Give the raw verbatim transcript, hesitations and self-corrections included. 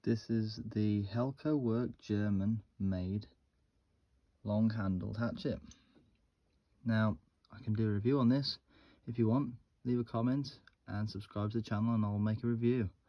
This is the Helko Werk German made long handled hatchet. Now I can do a review on this. If you want, leave a comment and subscribe to the channel and I'll make a review.